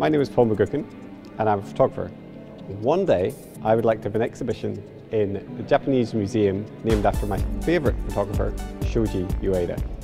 My name is McGuckin and I'm a photographer. One day I would like to have an exhibition in a Japanese museum named after my favourite photographer, Shoji Ueda.